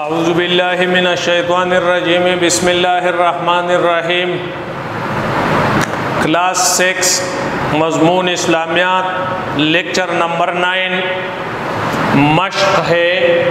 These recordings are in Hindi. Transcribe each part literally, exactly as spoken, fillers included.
अऊज़ुबिल्लाहि मिनश्शैतानिर्रजीम बिस्मिल्लाहिर्रहमानिर्रहीम। क्लास सिक्स मज़मून इस्लामियात लेक्चर नंबर नाइन मश्क है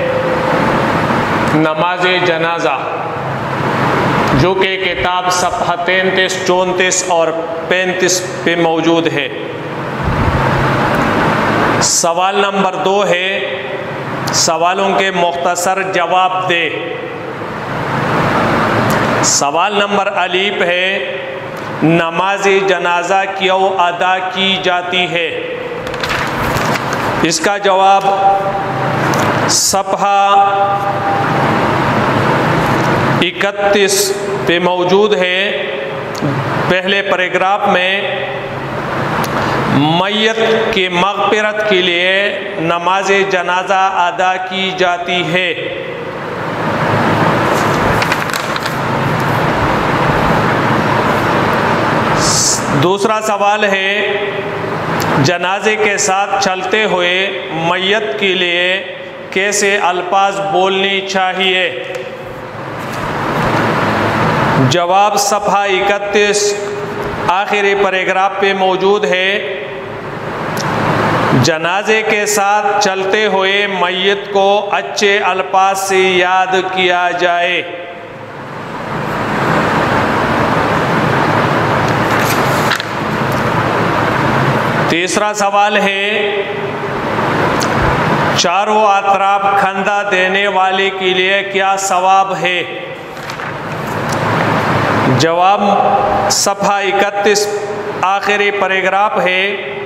नमाज जनाजा, जो कि किताब सफ़हा तैंतीस चौंतीस और पैंतीस पे मौजूद है। सवाल नंबर दो है, सवालों के मुख्तसर जवाब दे। सवाल नंबर अलीफ है, नमाज जनाजा क्यों अदा की जाती है? इसका जवाब सफ़हा इकतीस पे मौजूद है। पहले पैराग्राफ में मैयत की मग़फ़िरत के लिए नमाज जनाजा अदा की जाती है। दूसरा सवाल है, जनाजे के साथ चलते हुए मैयत के लिए कैसे अल्फाज बोलनी चाहिए? जवाब सफ़हा इकतीस आखिरी पैराग्राफ पे मौजूद है। जनाजे के साथ चलते हुए मैयत को अच्छे अल्फाज से याद किया जाए। तीसरा सवाल है, चारों अतराफ खंदा देने वाले के लिए क्या सवाब है? जवाब सफ़हा इकतीस आखिरी पैराग्राफ है।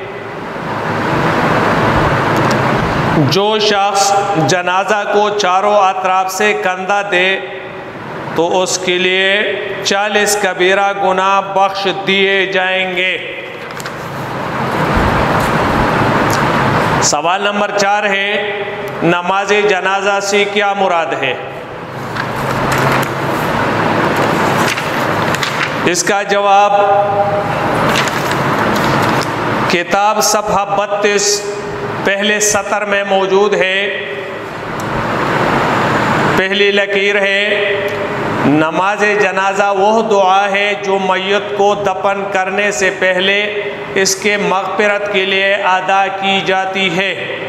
जो शख्स जनाजा को चारों अतराफ से कंधा दे तो उसके लिए चालीस कबीरा गुनाह बख्श दिए जाएंगे। सवाल नंबर चार है, नमाज जनाजा से क्या मुराद है? इसका जवाब किताब सफ़हा बत्तीस पहले सतर में मौजूद है। पहली लकीर है, नमाज जनाजा वह दुआ है जो मैयत को दफन करने से पहले इसके मग़फ़िरत के लिए अदा की जाती है।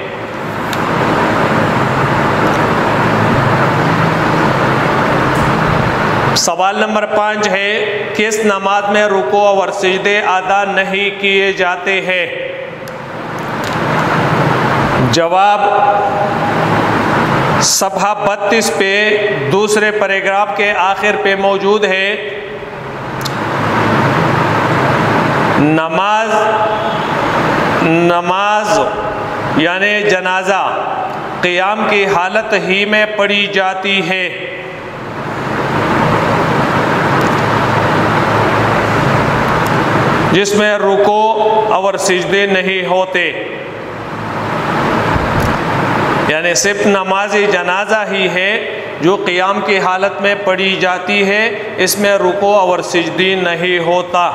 सवाल नंबर पाँच है, किस नमाज में रुकू और सिजदे अदा नहीं किए जाते हैं? जवाब सफ़हा बत्तीस पे दूसरे पैराग्राफ के आखिर पे मौजूद है। नमाज नमाज यानी जनाजा क़ियाम की हालत ही में पढ़ी जाती है। जिसमें रुको और सिजदे नहीं होते, यानी सिर्फ नमाज जनाजा ही है जो क़ियाम की हालत में पढ़ी जाती है, इसमें रुको और सिजदी नहीं होता।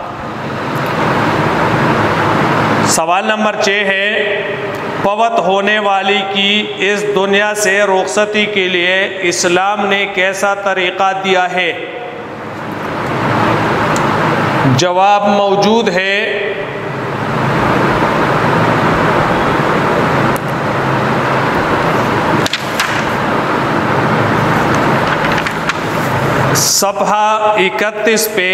सवाल नंबर छः है, फवत होने वाली की इस दुनिया से रुखसती के लिए इस्लाम ने कैसा तरीक़ा दिया है? जवाब मौजूद है। सफ़हा इकतीस पे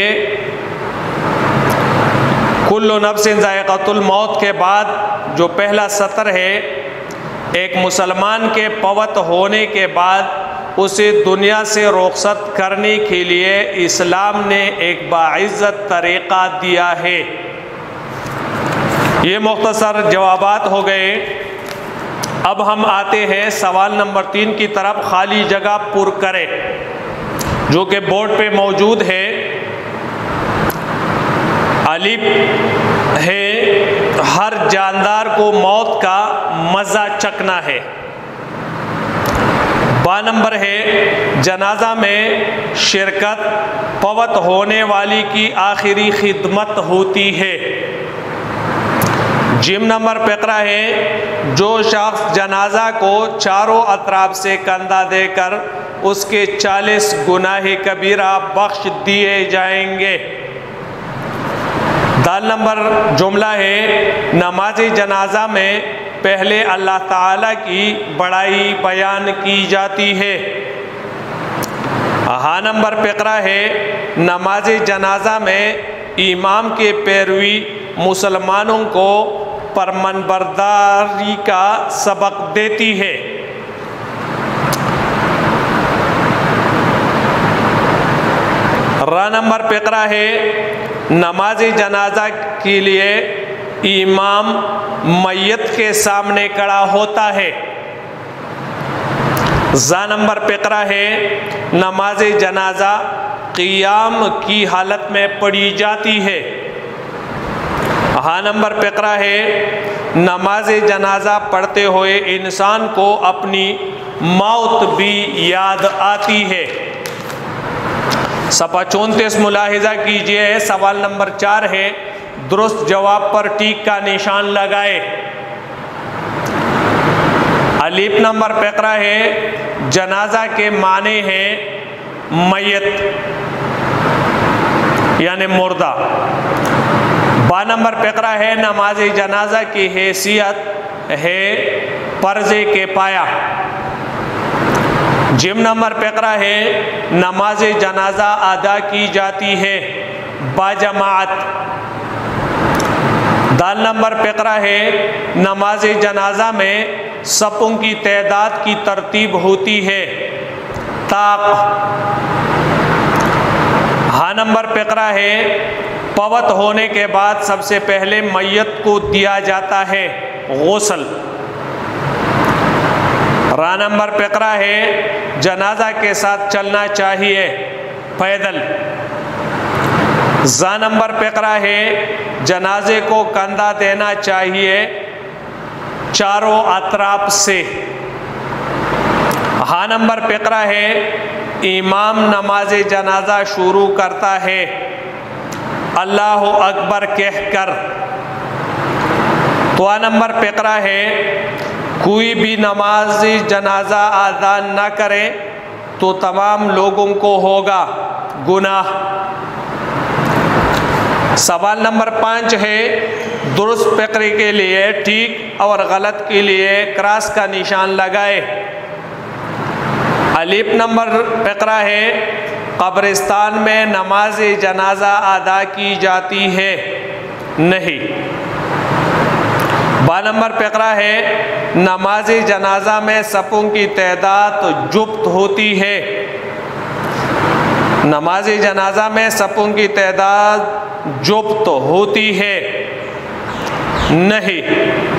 कुल्लु नफ्सिन ज़ाइक़तुल मौत के बाद जो पहला सतर है, एक मुसलमान के फवत होने के बाद उसे दुनिया से रुखसत करने के लिए इस्लाम ने एक बाइज़्ज़त तरीक़ा दिया है। ये मुख्तसर जवाबात हो गए। अब हम आते हैं सवाल नंबर तीन की तरफ। खाली जगह पुर करें, जो कि बोर्ड पे मौजूद है। अलिफ है, हर जानदार को मौत का मज़ा चखना है। बा नंबर है, जनाजा में शिरकत फवत होने वाली की आखिरी खिदमत होती है। जिम नंबर फ़िक्रा है, जो शख्स जनाजा को चारों अतराफ से कंधा देकर उसके चालीस गुनाह कबीरा बख्श दिए जाएंगे। दाल नंबर जुमला है नमाज जनाजा में पहले अल्लाह ताला की बड़ाई बयान की जाती है। हा नंबर फ़िक्रा है नमाज जनाजा में इमाम के पैरवी मुसलमानों को परमनबरदारी का सबक देती है। रा नंबर फ़िक्रा है नमाज जनाजा के लिए इमाम मैयत के सामने खड़ा होता है। जा नंबर फ़िक्रा है नमाज जनाजा क़ियाम की हालत में पढ़ी जाती है। हा नंबर फ़िक्रा है नमाज जनाजा पढ़ते हुए इंसान को अपनी मौत भी याद आती है। सफ़ा चौंतीस मुलाहिजा कीजिए। सवाल नंबर चार है दुरुस्त जवाब पर टीक का निशान लगाए। अलीफ नंबर फ़िक्रा है जनाजा के माने हैं मैयत यानी मुर्दा। बा नंबर फ़िक्रा है नमाज जनाजा की हैसियत है पर्जे के पाया। जिम नंबर फ़िक्रा है नमाज जनाजा अदा की जाती है बाजमात। दाल नंबर फ़िक्रा है नमाज जनाजा में सपों की तादाद की तरतीब होती है ताक। हा नंबर फ़िक्रा है पवत होने के बाद सबसे पहले मैयत को दिया जाता है गुस्ल। रा नंबर फ़िक्रा है जनाजा के साथ चलना चाहिए पैदल। जा नंबर फ़िक्रा है जनाजे को कंधा देना चाहिए चारों अतराफ से। हा नंबर फ़िक्रा है इमाम नमाज जनाजा शुरू करता है अल्लाह अकबर कहकर। तो नंबर फ़िक्रा है कोई भी नमाज जनाजा अदा न करे तो तमाम लोगों को होगा गुनाह। सवाल नंबर पाँच है दुरुस्त फ़िक्रे के लिए ठीक और गलत के लिए क्रॉस का निशान लगाए। अलीफ नंबर फ़िक्रा है कब्रिस्तान में नमाज जनाजा अदा की जाती है नहीं। बा नंबर फ़िक्रा है नमाज जनाजा में सपों की तादाद जुब्त होती है। नमाज जनाजा में सपों की तादाद जुब्त होती है नहीं।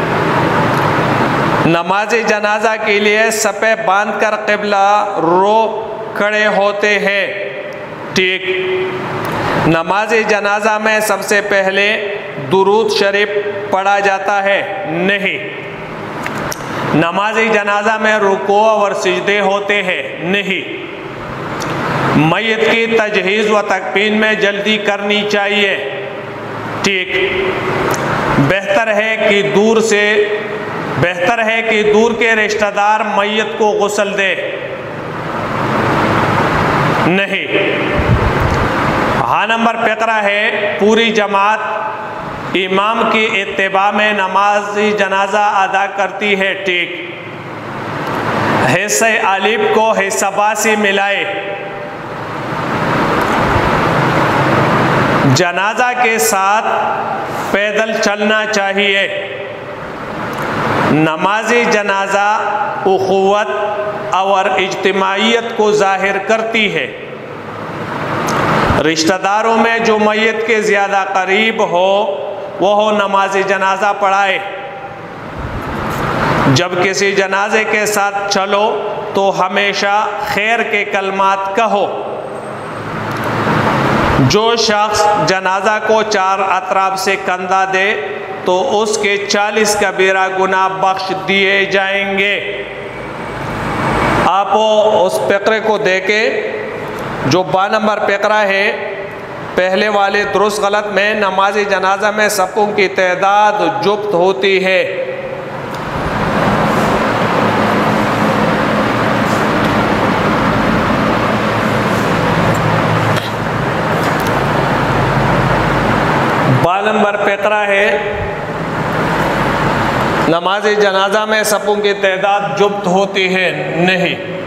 नमाज जनाजा के लिए सपे बांध कर क़िबला रो खड़े होते हैं ठीक। नमाज जनाजा में सबसे पहले दुरूद शरीफ पढ़ा जाता है नहीं। नमाज जनाजा में रुको और सिजदे होते हैं नहीं। मैयत की तजहीज़ व तकफीन में जल्दी करनी चाहिए ठीक। बेहतर है कि दूर से बेहतर है कि दूर के रिश्तेदार मैयत को गुस्ल दे नहीं। हा नंबर फ़िक्रा है पूरी जमात इमाम की इत्तिबा में नमाज जनाजा अदा करती है ठीक। हिस्से अलीफ को हिस्सा बा से मिलाए। जनाजा के साथ पैदल चलना चाहिए। नमाज़ी जनाजा उख़ुवत और इज्तिमाइयत को ज़ाहिर करती है। रिश्तेदारों में जो मैयत के ज़्यादा करीब हो वह नमाज जनाजा पढ़ाए। जब किसी जनाजे के साथ चलो तो हमेशा खैर के कलमात कहो। जो शख्स जनाजा को चार अतराफ से कंधा दे तो उसके चालीस कबीरा गुनाह बख्श दिए जाएंगे। आप उस फ़िक्रे को देखें जो बा नंबर फ़िक्रा है पहले वाले दुरुस्त गलत में नमाज जनाजा में सपों की तादाद जुब्त होती है। बा नंबर फ़िक्रा है, नमाज जनाजा में सपों की तादाद जुब्त होती है नहीं।